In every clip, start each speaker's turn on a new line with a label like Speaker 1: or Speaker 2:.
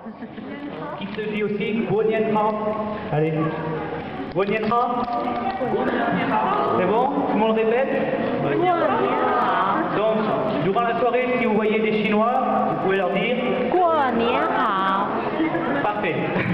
Speaker 1: qui se dit aussi Guonienha. Allez. Guonienha. C'est bon? Tout le monde répète? Donc, durant la soirée, si vous voyez des Chinois, vous pouvez leur dire Guonienha. Parfait.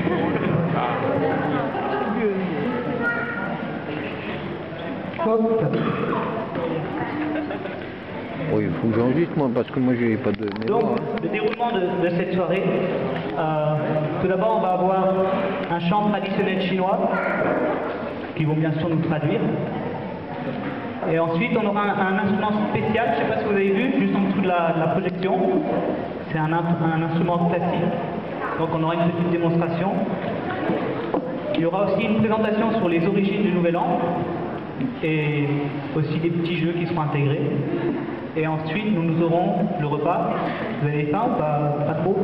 Speaker 2: Oui, il faut que j'enregistre moi, parce que moi j'ai pas de mémoire.
Speaker 1: Donc, le déroulement de cette soirée, tout d'abord on va avoir un chant traditionnel chinois, qui vont bien sûr nous traduire. Et ensuite on aura un instrument spécial, je ne sais pas si vous avez vu, juste en dessous de la projection. C'est un instrument classique, donc on aura une petite démonstration. Il y aura aussi une présentation sur les origines du Nouvel An, et aussi des petits jeux qui seront intégrés. Et ensuite, nous aurons le repas. Vous avez faim ou pas trop?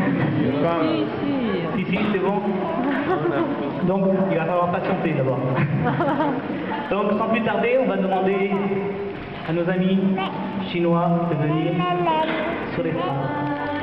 Speaker 1: Si, c'est bon. Donc, il va falloir patienter d'abord. Donc, sans plus tarder, on va demander à nos amis chinois de venir sur les tables.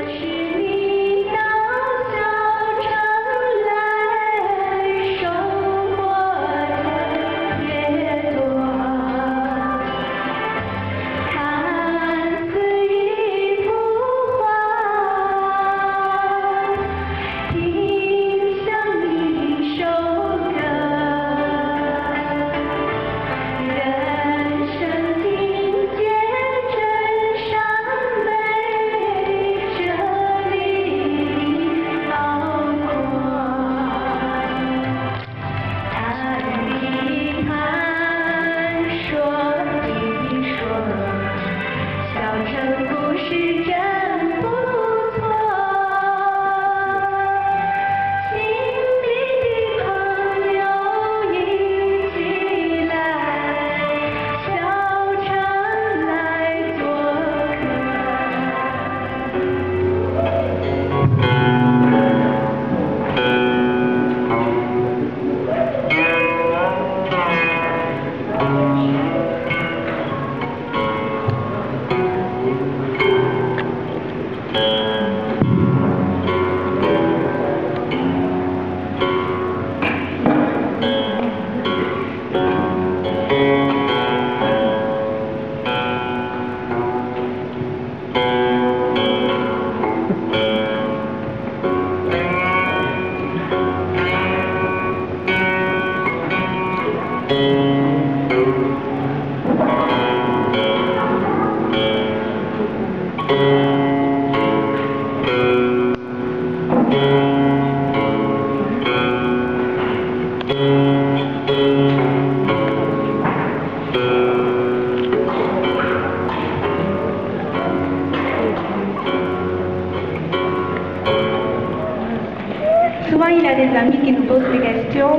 Speaker 3: Souvent, il y a des amis qui nous posent des questions.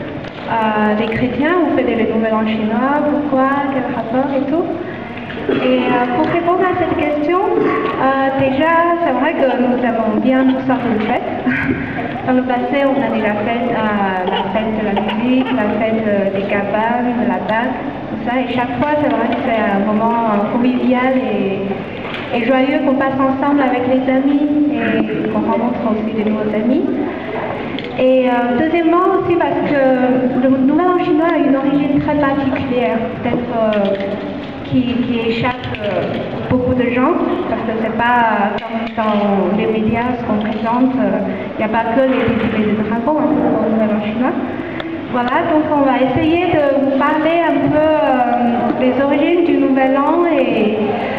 Speaker 3: Les chrétiens, vous faites le Nouvel An chinois, pourquoi, quel rapport et tout. Et pour répondre à cette question, déjà, c'est vrai que nous aimons bien toutes sortes de fêtes. Dans le passé, on a déjà fait la fête de la musique, la fête des cabanes, de la danse, tout ça. Et chaque fois, c'est vrai que c'est un moment convivial et joyeux qu'on passe ensemble avec les amis et qu'on rencontre aussi des nouveaux amis. Et deuxièmement aussi parce que le Nouvel An chinois a une origine très particulière, peut-être qui échappe beaucoup de gens, parce que c'est pas comme dans les médias ce qu'on présente, il n'y a pas que les défilés de dragons au Nouvel An chinois. Voilà, donc on va essayer de vous parler un peu des origines du Nouvel An et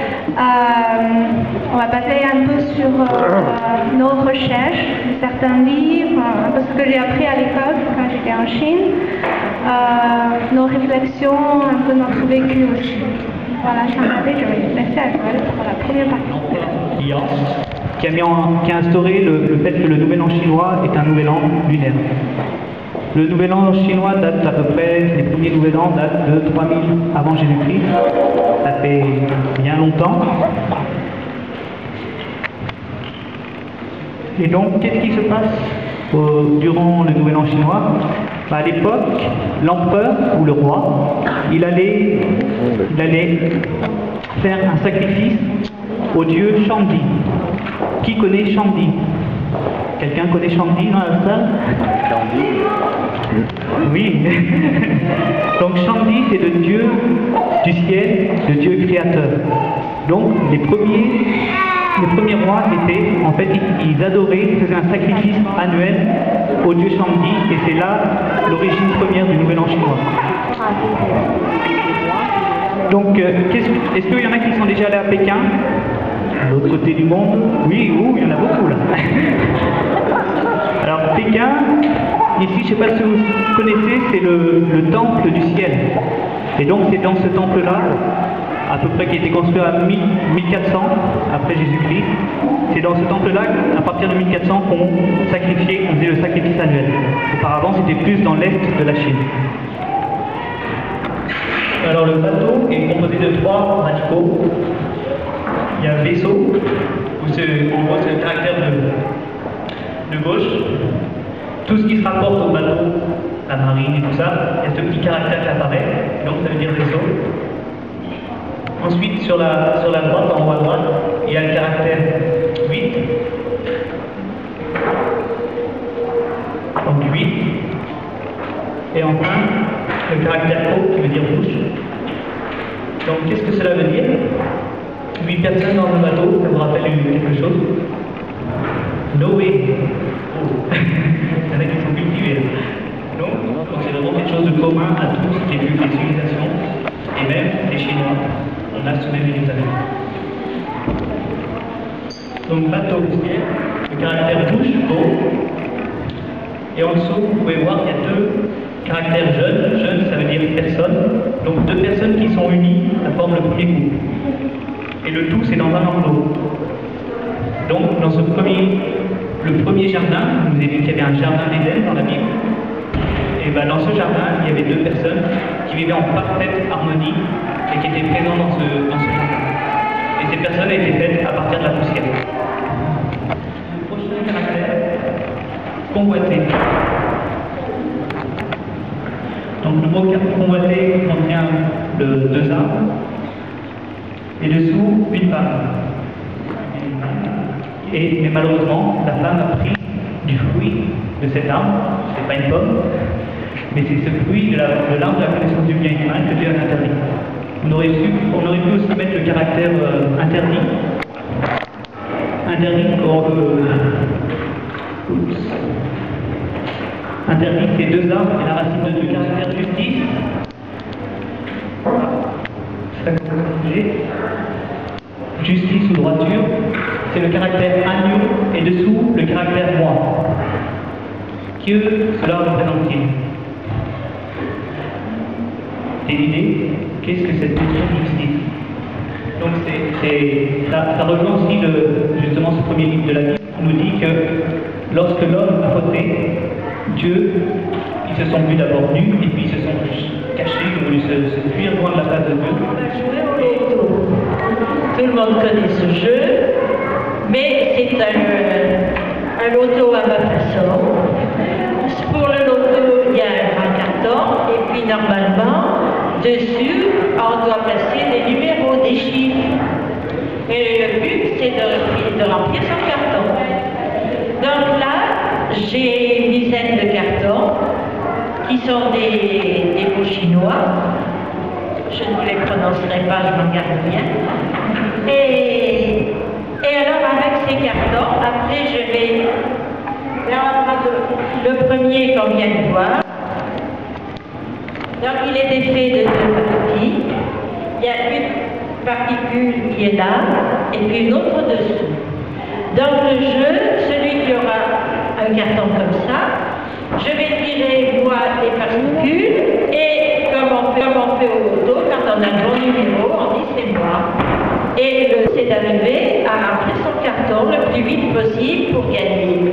Speaker 3: on va passer un peu sur nos recherches, certains livres, un peu ce que j'ai appris à l'école quand j'étais en Chine, nos réflexions, un peu notre vécu aussi. Voilà, Jean-Marie, je vais laisser à Joël pour la première partie.
Speaker 1: Qui a instauré le fait que le Nouvel An chinois est un Nouvel An lunaire. Le Nouvel An chinois date à peu près, les premiers Nouvel An datent de 3000 avant Jésus-Christ. Ça fait bien longtemps. Et donc, qu'est-ce qui se passe durant le Nouvel An chinois? À l'époque, l'empereur ou le roi, il allait faire un sacrifice au dieu Shangdi. Qui connaît Shangdi? Quelqu'un connaît Shanti dans la salle? Oui. Donc Shanti, c'est le dieu du ciel, le dieu créateur. Donc les premiers rois étaient, en fait, ils adoraient, ils faisaient un sacrifice annuel au dieu Shanti, et c'est là l'origine première du Nouvel An chinois. Donc, est-ce qu'il y en a qui sont déjà allés à Pékin? De l'autre côté du monde? Oui, il y en a beaucoup là. Alors Pékin, ici, je ne sais pas si vous connaissez, c'est le temple du ciel. Et donc c'est dans ce temple-là, à peu près qui a été construit à 1400 après Jésus-Christ, c'est dans ce temple-là, à partir de 1400, qu'on faisait le sacrifice annuel. Auparavant, c'était plus dans l'est de la Chine. Alors le bateau est composé de 3 radicaux. Il y a un vaisseau, où c'est le caractère de gauche. Tout ce qui se rapporte au bateau, la marine et tout ça, il y a ce petit caractère qui apparaît, donc ça veut dire vaisseau. Ensuite, sur la droite, en haut à droite, il y a le caractère 8. Donc 8. Et enfin, le caractère O qui veut dire bouche. Donc qu'est-ce que cela veut dire? 8 personnes dans un bateau, ça vous rappelle quelque chose? Noé. Oh. Il y en a qui sont cultivés. Donc c'est vraiment quelque chose de commun à tous les civilisations, et même les Chinois. On a ce même héritage. Donc bateau, le caractère bouche, O. Et en dessous, vous pouvez voir qu'il y a 2 caractères jeunes. Jeune, ça veut dire personne. Donc 2 personnes qui sont unies, ça forme le premier couple. Et le tout, c'est dans un enclos. Donc, dans le premier jardin, je vous ai dit qu'il y avait un jardin d'Éden dans la Bible. Et bien, dans ce jardin, il y avait 2 personnes qui vivaient en parfaite harmonie et qui étaient présentes dans ce jardin. Et ces personnes étaient faites à partir de la poussière. Le prochain caractère, convoité. Donc, le mot convoité contient le 2 arbres. Et dessous, une femme. Mais malheureusement, la femme a pris du fruit de cet arbre, c'est pas une pomme, mais c'est ce fruit de l'arbre de la connaissance du bien et du mal que Dieu a interdit. On aurait pu aussi mettre le caractère interdit. Interdit, c'est 2 arbres et la racine de 2 caractères justice. Justice ou droiture, c'est le caractère agneau et dessous le caractère moi. Que cela représente-t-il? Des idées? Qu'est-ce que cette notion de justice? Donc ça rejoint aussi justement ce premier livre de la Bible qui nous dit que lorsque l'homme a fauté, Dieu, ils se sont vus d'abord nus et puis ils se sont cachés, ils ont voulu se fuir loin de la face de Dieu.
Speaker 4: On va jouer au loto. Tout le monde connaît ce jeu, mais c'est un loto à ma façon. Pour le loto, il y a un carton, et puis normalement, dessus, on doit placer les numéros des chiffres. Et le but, c'est de remplir son carton. Donc là, j'ai une dizaine de cartons qui sont des mots chinois. Je ne vous les prononcerai pas, je m'en garde bien. Et alors, avec ces cartons, après, je vais le premier qu'on vient de voir. Donc, il est défait de 2 parties. Il y a une particule qui est là, et puis une autre dessous. Dans le jeu, celui qui aura un carton comme ça, je vais tirer, moi, les particules, et comme on fait au loto, quand on a le bon numéro, on dit c'est moi. Et c'est d'arriver à remplir son carton le plus vite possible pour gagner.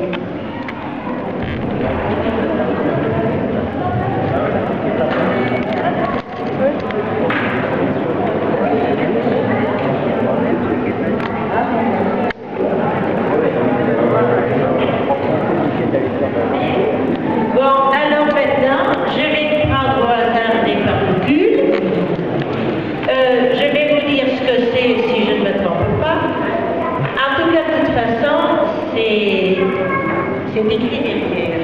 Speaker 4: Bon, alors maintenant, je vais prendre au hasard des particules. Je vais vous dire ce que c'est si je ne me trompe pas. En tout cas, de toute façon, c'est c'est écrit derrière.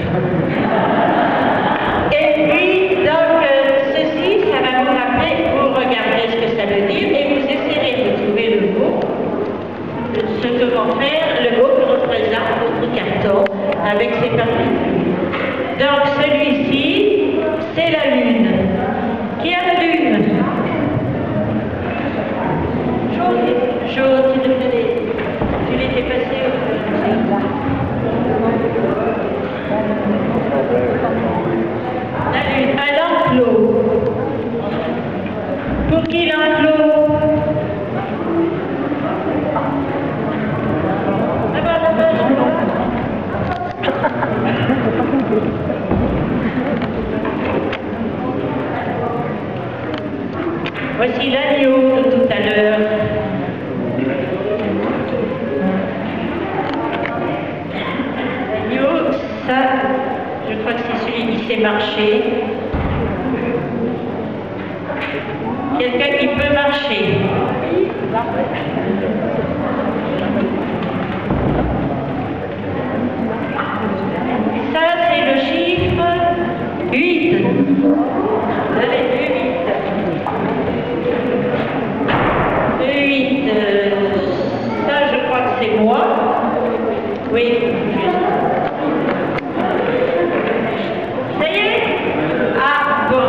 Speaker 4: Et puis, donc, ceci, ça va vous rappeler, vous regardez ce que ça veut dire et vous essayerez de trouver le mot, ce que vont faire, le mot que représente votre carton avec ses particules. Donc, celui-ci, c'est la Lune. Qui a la Lune? Jaune, tu l'étais passé la Lune, un enclos. Pour qui l'enclos? Voici l'agneau de tout à l'heure. L'agneau, ça, je crois que c'est celui qui sait marcher. Quelqu'un qui peut marcher. Ça, c'est le chiffre 8. Vous avez vu 8. Ça, je crois que c'est moi. Oui, juste. Ça y est? Ah, bon.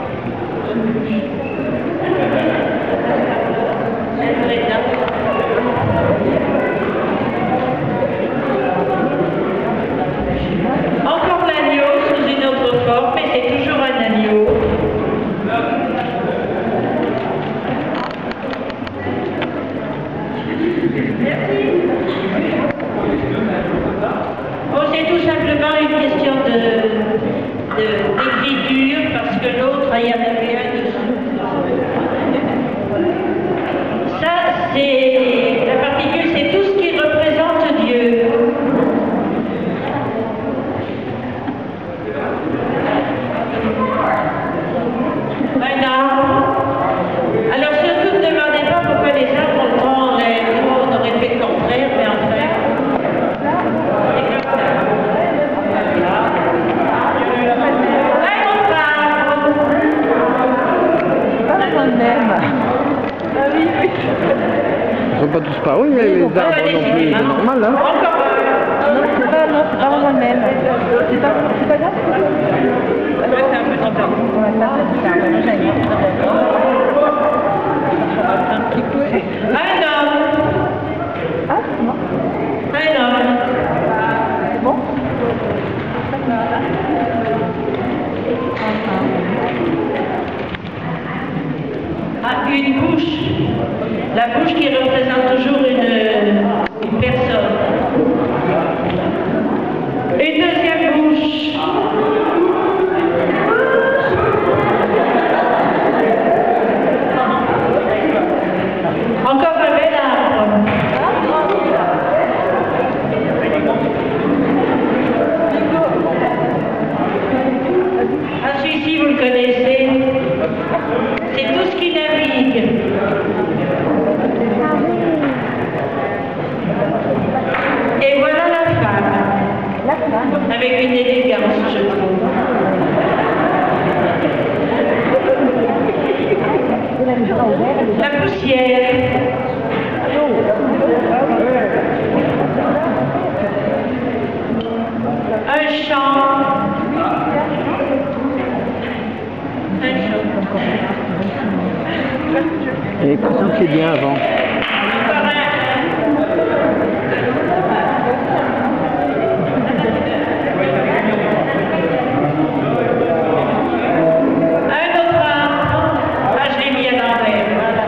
Speaker 4: Encore l'agneau sous une autre forme, mais c'est toujours un agneau. Bon, c'est tout simplement une question d'écriture, parce que l'autre, il y en avait un dessous. Ça, c'est la particule, c'est tout ce qui représente Dieu. Un arbre. Alors surtout ne demandez pas pourquoi les arbres ont grand l'air. On aurait fait le contraire, mais enfin. C'est comme ça. Un autre arbre.
Speaker 5: Pas le même. Ah oui, oui.
Speaker 2: Ils sont pas tous pareils, les arbres non plus, c'est normal, hein.
Speaker 4: Encore un.
Speaker 5: Non, c'est pas vraiment le même. C'est pas grave.
Speaker 4: Ouais, c'est un peu trop tard.
Speaker 5: On va faire ça, c'est un petit peu.
Speaker 4: Un homme.
Speaker 5: Ah, c'est bon.
Speaker 4: Un homme.
Speaker 5: C'est bon.
Speaker 4: Ah, une bouche. La bouche qui représente toujours une personne. Une deuxième bouche. Encore un bel arbre. Ah, celui-ci, vous le connaissez. C'est tout ce qui navigue. Et voilà la femme. Avec une élégance, je trouve. La poussière. Un champ. Un champ.
Speaker 2: Et l'impression que c'est bien avant.
Speaker 4: Encore un autre arbre. Ah, je l'ai mis à l'envers. Voilà.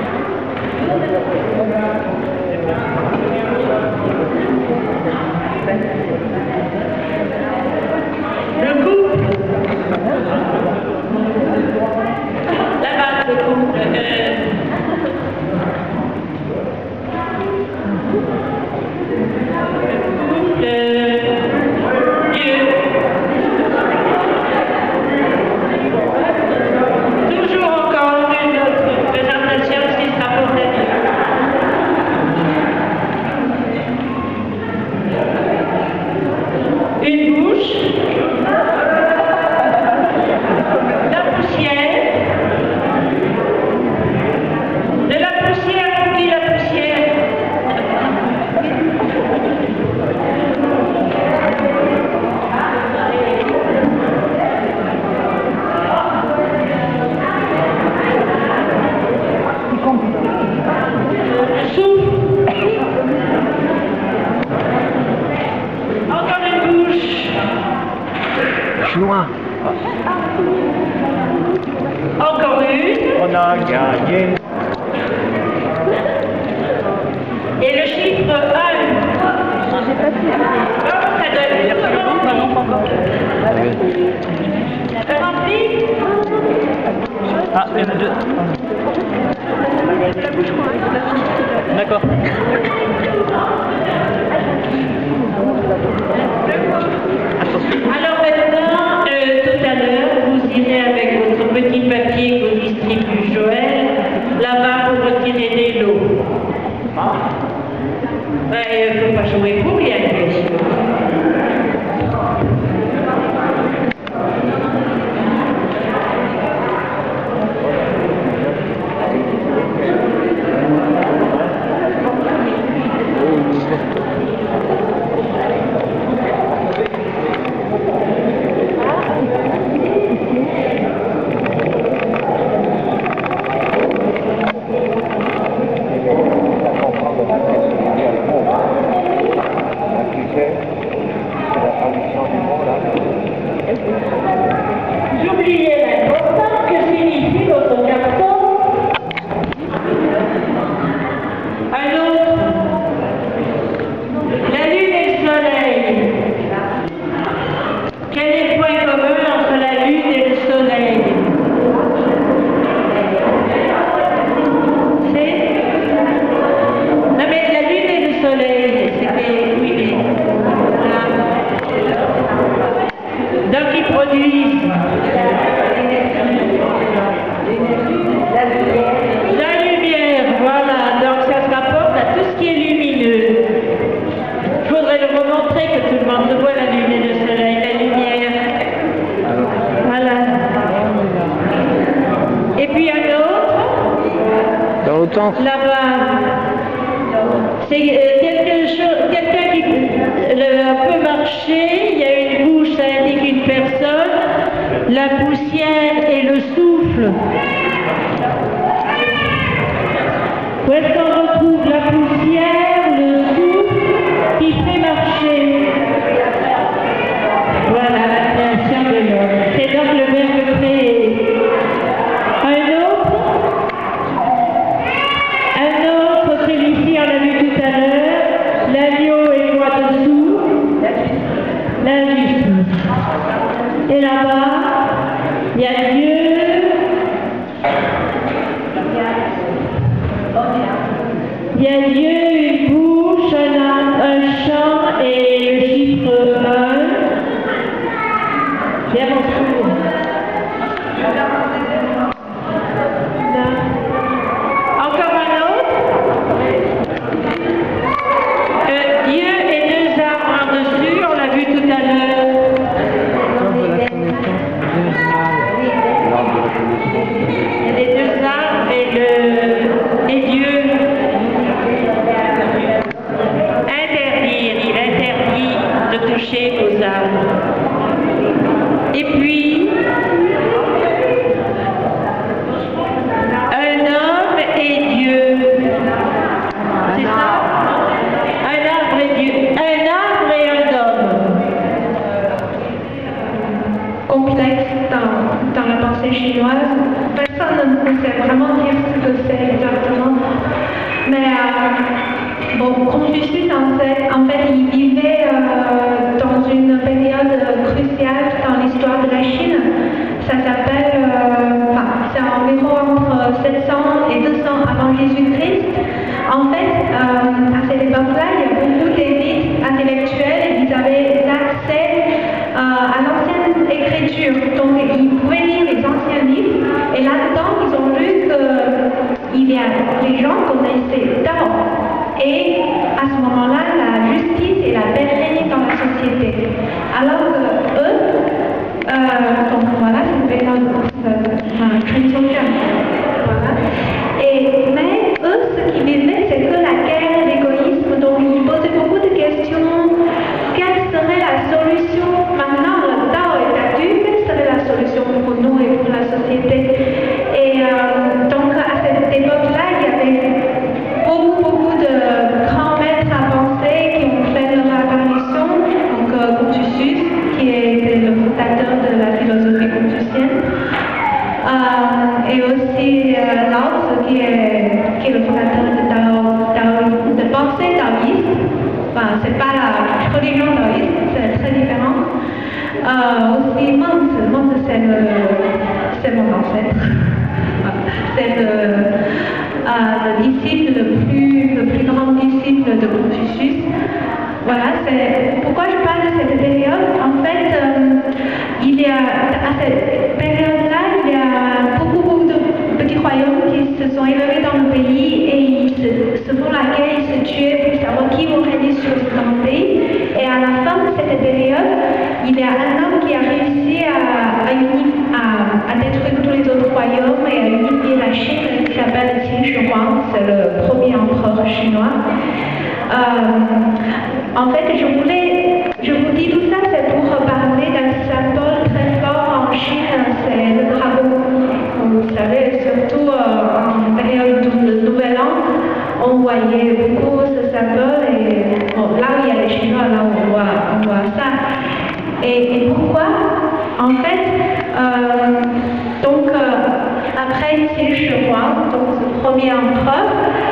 Speaker 4: Le couple. Là-bas, le couple.
Speaker 2: chinois.
Speaker 4: Encore une.
Speaker 2: On a gagné.
Speaker 4: Et le chiffre 1.
Speaker 5: J'ai pas pu.
Speaker 4: Ça doit être
Speaker 5: Non, pas encore.
Speaker 4: rempli.
Speaker 1: Ah, il y en a deux. D'accord.
Speaker 4: Alors maintenant, tout à l'heure, vous irez avec votre petit papier que vous distribue Joël, là-bas pour retirer des lots. Ben, il ne faut pas jouer pour rien, bien sûr. J'oubliais l'important que signifie votre carton. Un autre. La lune et le soleil. Quel est le point commun entre la lune et le soleil? C'est... Non mais la lune et le soleil, c'était... Oui, mais... Donc ils produisent la lumière, voilà, donc ça se rapporte à tout ce qui est lumineux. Il faudrait le remontrer que tout le monde voit la lune et le soleil, la lumière. Voilà. Et puis un autre,
Speaker 2: Dans l'autre sens.
Speaker 4: là-bas, c'est quelqu'un qui peut marcher, il y a une bouche, ça indique une personne, la poussière et le souffle. Où est-ce qu'on retrouve la poussière, le souffle qui fait marcher? Voilà la création de l'homme. C'est donc le verbe créer. Un autre, celui-ci on l'a vu tout à l'heure, l'agneau est quoi dessous? La justice. Et là-bas, il y a Dieu. Il y a Dieu, une bouche, un chant et le chiffre 1. Bien mon tour. Encore un autre. Dieu et deux arbres en dessus, on l'a vu tout à l'heure. Il y a les deux arbres et Dieu. Interdire, il interdit de toucher aux arbres. Et puis, un homme et Dieu. C'est ça? Un arbre et Dieu. Un arbre et un homme.
Speaker 3: Complexe dans la pensée chinoise. Personne ne sait vraiment dire ce que c'est exactement. Mais bon, Confucius, en fait, il vivait dans une période cruciale dans l'histoire de la Chine. Ça s'appelle, c'est environ entre 700 et 200 avant Jésus-Christ. En fait, à cette époque-là, il y a beaucoup d'élites intellectuelles et ils avaient accès à l'ancienne écriture. Donc, ils pouvaient lire les anciens livres et là-dedans, ils ont lu qu'il y a les gens connaissaient d'abord. Et à ce moment-là, la justice et la paix régnaient dans la société. Alors que eux, donc voilà, c'est une période chrétienne. Voilà. Mais eux, ce qu'ils vivaient, c'est que la guerre, l'égoïsme. Donc ils posaient beaucoup de questions. Quelle serait la solution? Maintenant, le Tao est perdu. Quelle serait la solution pour nous et pour la société? Et donc à cette époque-là, il y avait beaucoup de grands maîtres à penser c'est mon ancêtre. C'est le disciple, le plus grand disciple de Confucius. Voilà, c'est pourquoi je parle de cette période. En fait, à cette période-là, il y a beaucoup de petits royaumes qui se sont élevés dans le pays et ils se font la guerre, ils se tuent pour savoir qui vont régner sur ce grand pays. Et à la fin de cette période, il y a un homme qui a réussi à détruire tous les autres royaumes et à unifier la Chine, qui s'appelle Qin Shi Huang, c'est le premier empereur chinois. En fait, je vous dis tout ça, c'est pour parler d'un symbole très fort en Chine, c'est le dragon. Comme vous savez, surtout en période de Nouvel An, on voyait beaucoup ce symbole et bon, là où il y a les Chinois, là on voit ça. Et pourquoi? En fait, après Qin Shi Huang, donc ce premier empereur,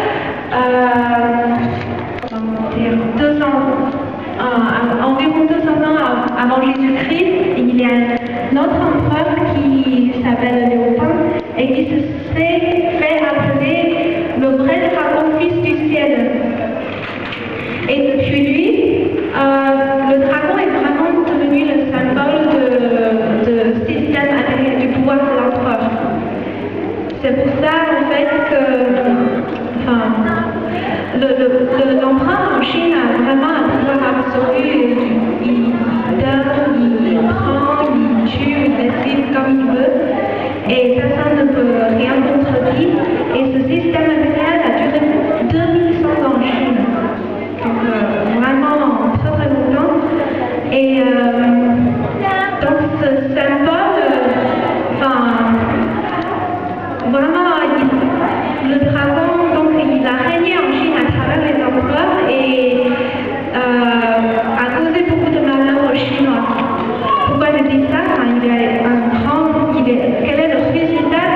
Speaker 3: environ 200 ans avant Jésus-Christ, il y a un autre empereur qui s'appelle Liu Bang et qui se s'est fait appeler le vrai dragon fils du ciel. Et depuis lui, le dragon est vraiment devenu le symbole de système intérieur du pouvoir de l'empereur. C'est pour ça en fait que l'empereur en Chine a vraiment un pouvoir absolu. Il donne, il prend, il tue, il décide comme il veut. Et personne ne peut rien contredire. Et ce système impérial a duré 2100 ans en Chine. Donc vraiment très longtemps. Et donc ce symbole, vraiment, le dragon, donc il a régné en Chine à travers les empereurs et a causé beaucoup de malheur aux Chinois. Pourquoi je dis ça? Quel est le résultat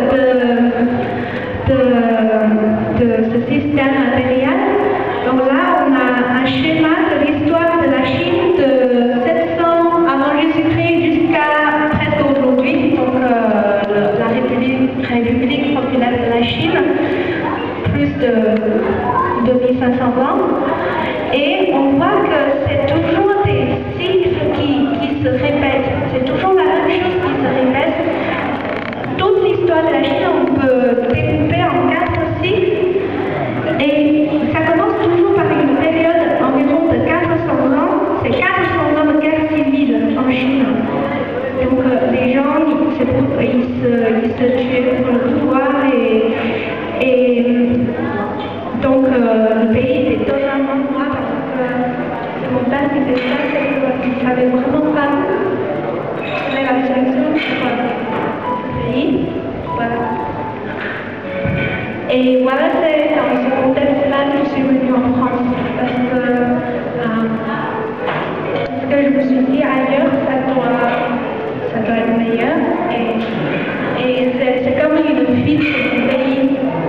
Speaker 3: de ce système impérial? Donc là, on a un schéma de l'histoire de la Chine de 700 avant Jésus-Christ jusqu'à presque aujourd'hui, donc la République populaire de la Chine, plus de 2500 ans. Et on voit que c'est toujours des cycles qui se répètent. C'est toujours la même chose qui se répète. Toute l'histoire de la Chine, on peut découper en 4 cycles. Et ça commence toujours par une période environ de 400 ans. C'est 400 ans de guerre civile en Chine. Donc les gens, ils se tuent pour le pouvoir et donc le pays était totalement noir parce que mon père qui était ça, c'est qu'il ne savait vraiment pas quelle est la direction pour le pays. Voilà. Et voilà, c'est dans ce contexte-là que je suis venue en France parce que ce que je me suis dit ailleurs, ça doit être meilleur. Et c'est comme une fuite sur ce pays.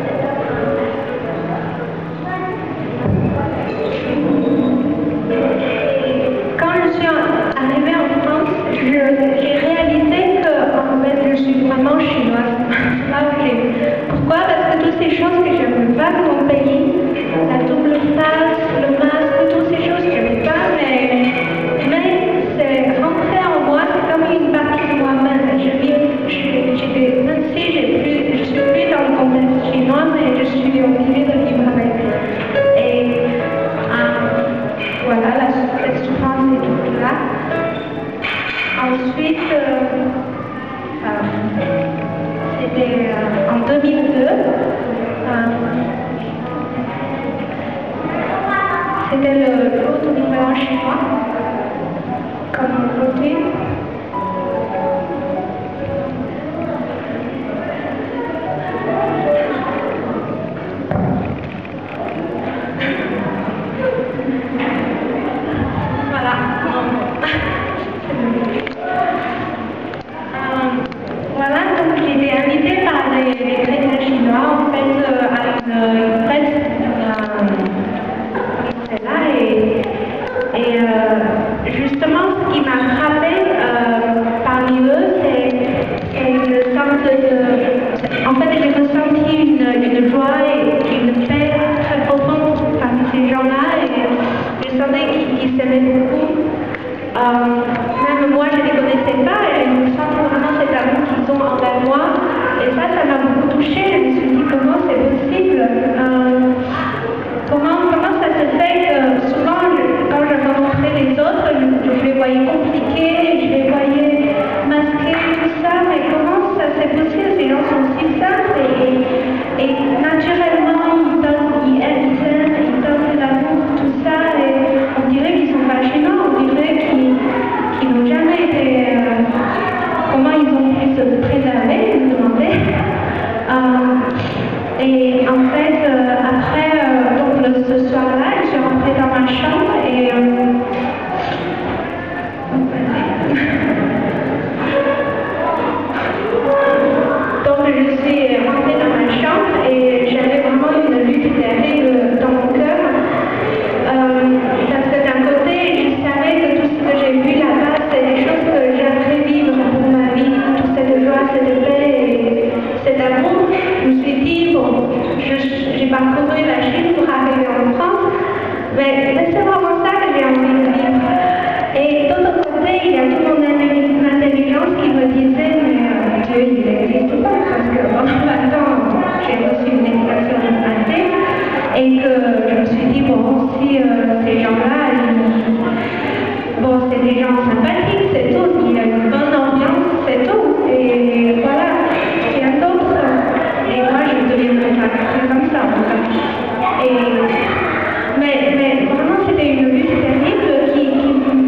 Speaker 3: Quand je suis arrivée en France, j'ai réalisé que en fait, je suis vraiment chinoise. Pourquoi? Parce que toutes ces choses que je n'aime pas dans mon pays, la double face, le masque, toutes ces choses que je n'aime pas, mais c'est rentré en moi, c'est comme une partie de moi-même. Même si je suis plus dans le contexte chinois, mais je suis obligée de vivre avec. Et voilà, cette souffrance est toute là. Ensuite, c'était en 2002. C'était le jour du Nouvel An chinois, comme aujourd'hui. Voilà. Voilà, donc j'ai été invitée par les chrétiens chinois, en fait, à une fête là, et justement, ce qui m'a frappé parmi eux, c'est même moi, je ne les connaissais pas et je me sens vraiment cet amour qu'ils ont envers moi. Et ça m'a beaucoup touchée. Je me suis dit comment c'est possible. Comment ça se fait que souvent, quand je rencontrais les autres, je les voyais compliqués, je les voyais masqués, tout ça, mais comment ça c'est possible? Ces gens sont si simples et naturellement, ils aiment, ils donnent de l'amour, tout ça, et on dirait qu'ils sont pas gênants, on dirait qu'ils n'ont jamais été... comment ils ont pu se préserver, je me demandais. Et en fait, après, donc ce soir-là, je suis rentrée dans ma chambre et... donc je suis rentrée dans ma chambre et j'avais vraiment une lutte terrible dans mon cœur. Parce que d'un côté, je savais que tout ce que j'ai vu là-bas, c'est des choses que j'aimerais vivre pour ma vie, toute cette joie, cette paix et cet amour. Je me suis dit, bon, j'ai parcouru la Chine pour arriver en France, mais c'est vraiment ça que j'ai envie de vivre. Et d'autre côté, il y a toute mon intelligence qui me disait, mais Dieu, il n'existe pas, parce que pendant 20 ans, j'ai reçu une éducation athée, et que je me suis dit, bon, si ces gens-là, bon, c'est des gens sympathiques, c'est tout, il y a une bonne ambiance, c'est tout, et voilà, rien d'autre. Et moi, je deviendrai comme ça, en fait. Mais vraiment, c'était une lutte terrible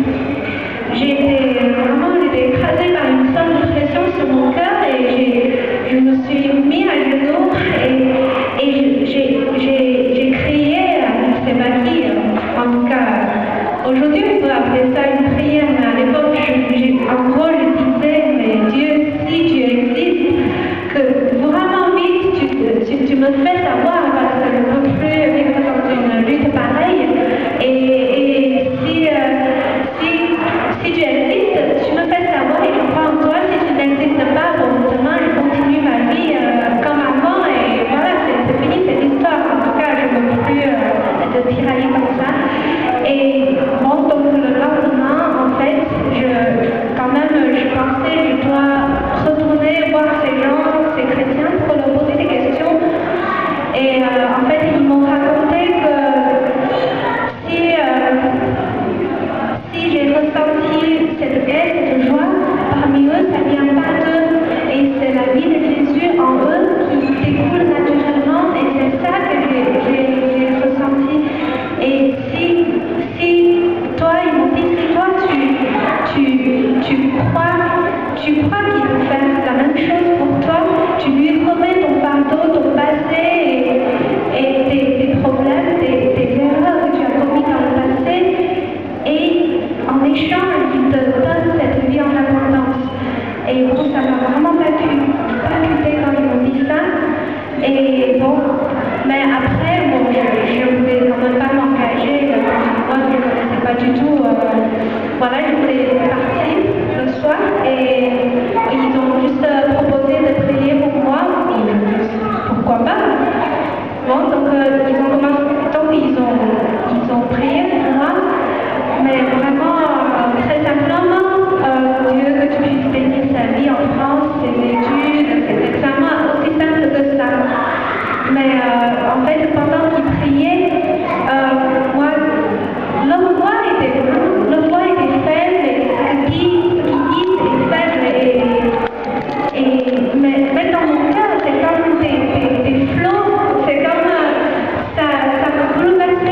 Speaker 3: j'étais écrasée par une sorte de pression sur mon cœur et je me suis mis à genoux et j'ai crié à Sébastien. En tout cas, aujourd'hui, on peut appeler ça une prière, mais à l'époque, en gros, je disais, mais Dieu, si tu existes, que vraiment vite, tu me fais savoir parce que je ne peux plus vivre dans une lutte pareille. Et si tu existes, tu me fais savoir et je crois en toi. Si tu n'existes pas, bon, demain je continue ma vie comme avant et voilà, c'est fini cette histoire. En tout cas, je ne veux plus être tiraillée comme ça. Et bon, donc le lendemain, en fait, quand même, je pensais que je dois retourner voir ces gens, ces chrétiens, pour leur poser des questions. Et en fait, ils m'ont raconté que si j'ai ressenti cette paix, cette joie, parmi eux, ça ne vient pas d'eux. Et c'est la vie de Jésus en eux qui découle naturellement. Et c'est ça que j'ai ressenti. Et si toi, ils m'ont dit, si toi, tu crois qu'il peut faire la même chose pour toi, tu lui remets ton fardeau, ton passé et tes problèmes, tes erreurs que tu as commis dans le passé, et en échange, il te donne cette vie en abondance. Et bon, ça m'a vraiment percuté quand ils m'ont dit ça. Et bon, mais après, bon, je ne voulais quand même pas m'engager dans une voie que je ne connaissais pas du tout. Voilà, je voulais partir le soir et ils ont juste proposé de prier pour moi. Et pourquoi pas? Bon, donc ils ont commencé, donc ils ont prié pour moi, mais vraiment très simplement, Dieu, que tu puisses bénir sa vie en France, ses études, ses examens, aussi simple que ça. Mais en fait, pendant qu'ils priaient, moi, leur voix était faible, et ce qu'ils disent est faible, mais dans mon cœur, c'est comme des flots, c'est comme ça me bouleverse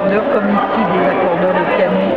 Speaker 5: accordeurs comme ici, des accordeurs de piano.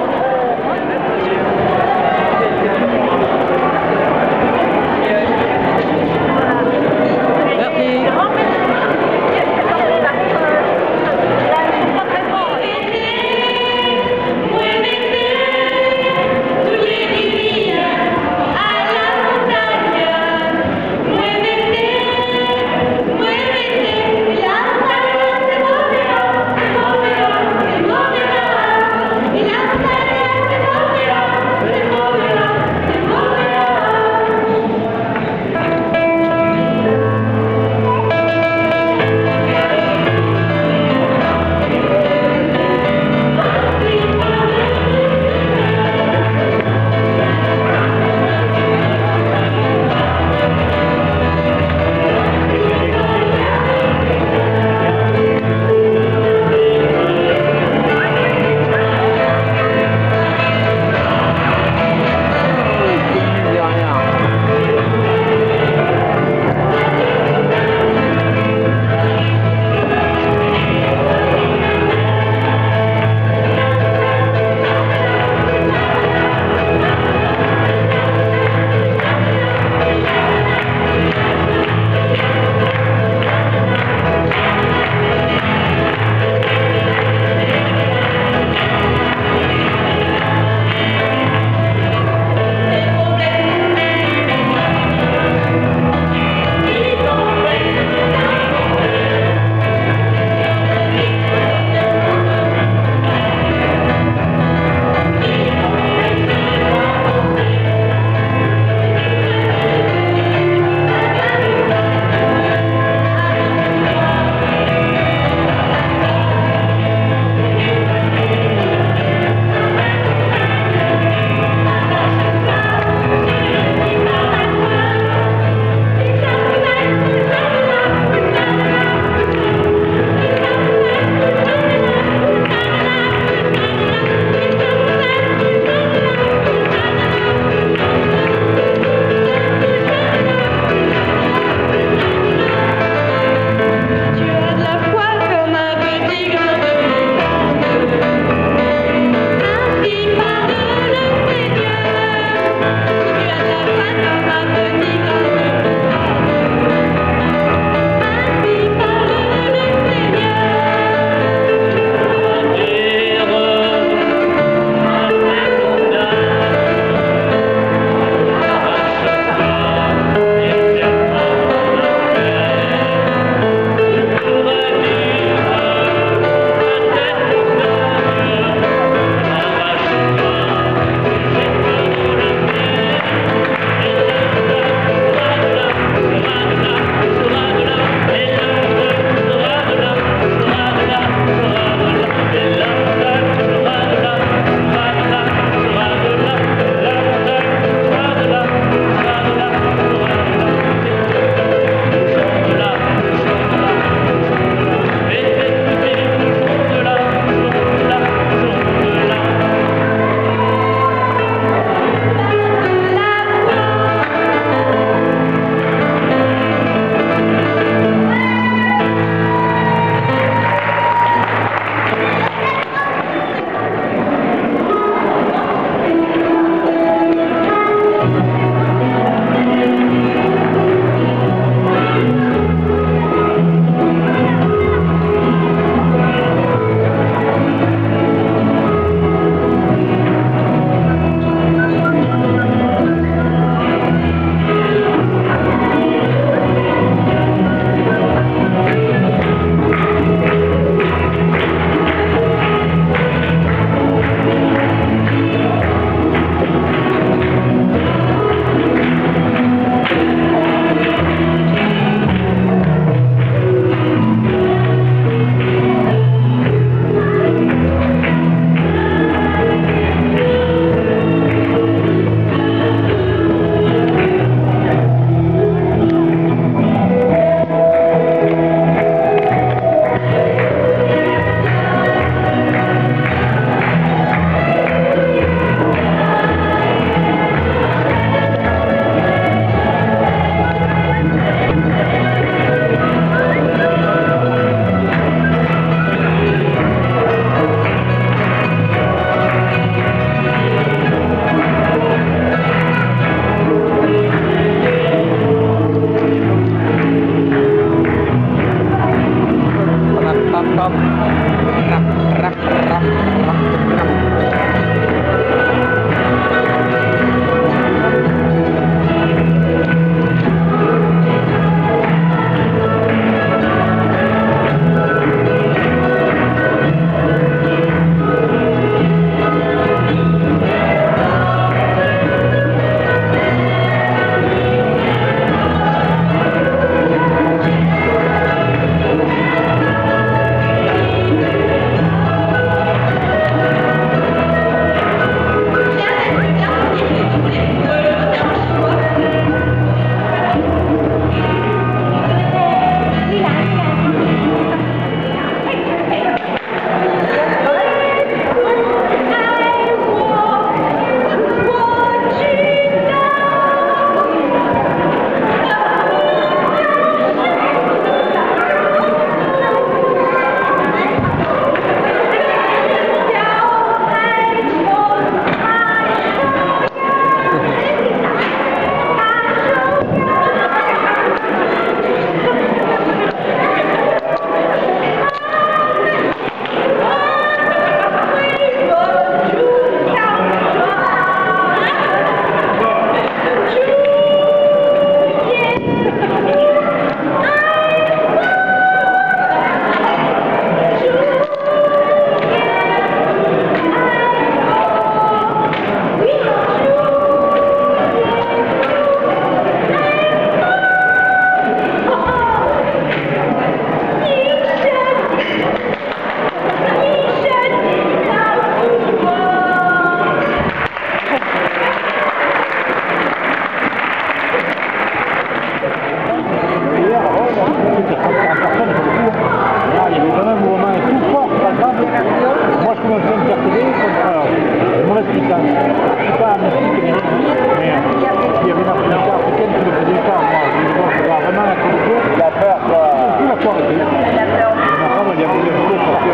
Speaker 2: télé, alors, mon explication, je suis pas américain, mais il y avait une activité africaine qui le faisait pas, moi, je vois vraiment la télévision, il a peur, quoi. Tout la soirée. Ma femme, elle a voulu un peu sortir,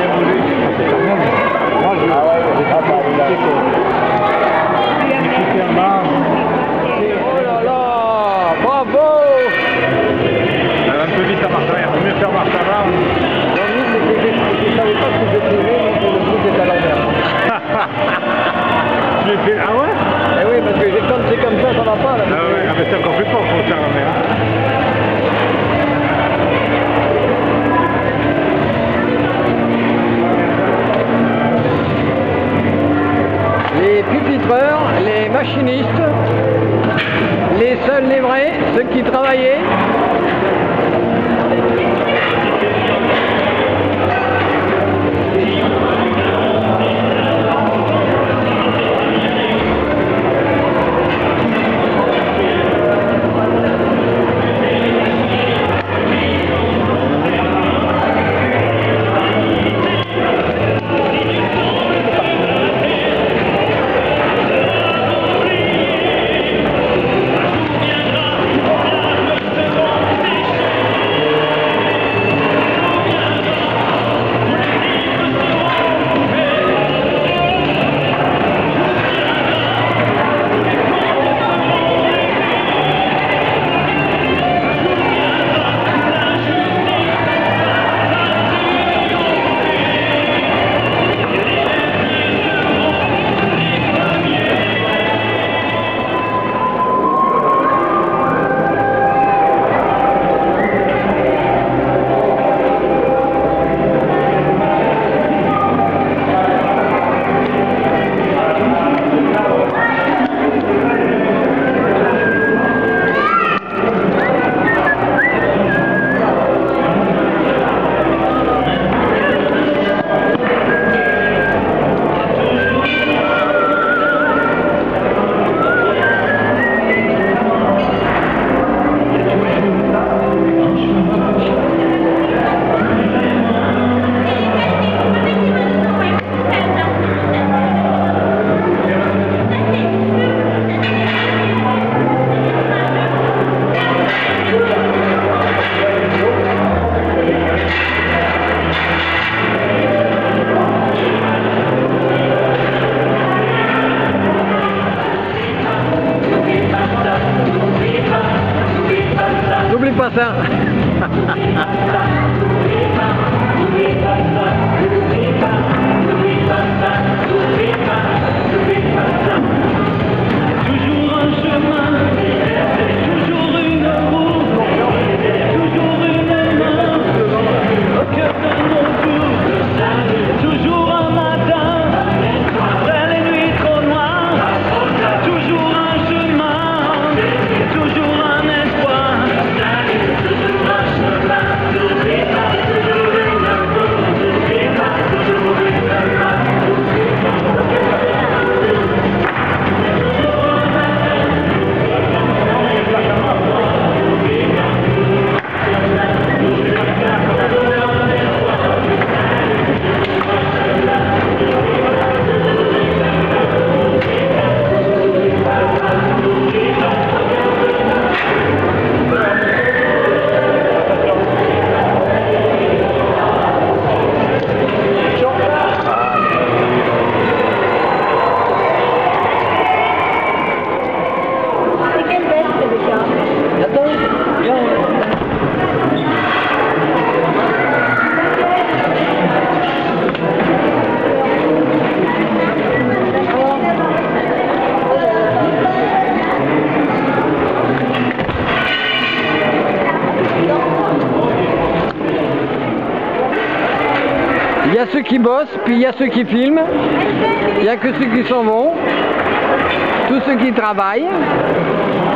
Speaker 2: moi, je sais que oh là là, bravo! Un peu vite à marche arrière, il vaut mieux faire marche avant. Je ne savais pas ce que je faisais, mais le truc est à l'envers. Tu l'as fait, ah ouais? Eh oui, parce que quand c'est comme ça va pas. Là, ah ouais, ah mais c'est encore plus fort pour le faire à l'envers. Les pupitreurs, les machinistes, les seuls, les vrais, ceux qui travaillaient. N'oublie pas ça.
Speaker 6: Toujours un chemin, toujours une route, toujours une main au cœur de nos jours. Toujours un matin, après les nuits trop noires. Toujours un chemin, toujours un espoir. Toujours un chemin, n'oublie pas, toujours une route, n'oublie pas, toujours une main.
Speaker 7: Il y a ceux qui bossent, puis il y a ceux qui filment, il n'y a que ceux qui s'en vont, tous ceux qui travaillent.